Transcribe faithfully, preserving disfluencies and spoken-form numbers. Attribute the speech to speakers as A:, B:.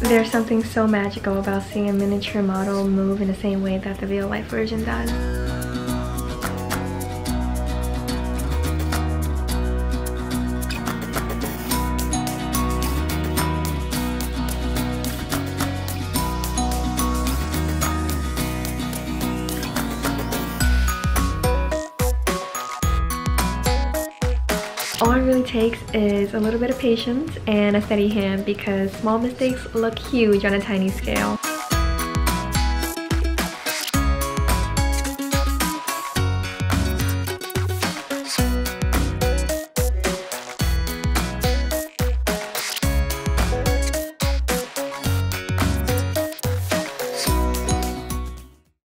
A: There's something so magical about seeing a miniature model move in the same way that the real life version does. All it really takes is a little bit of patience and a steady hand, because small mistakes look huge on a tiny scale.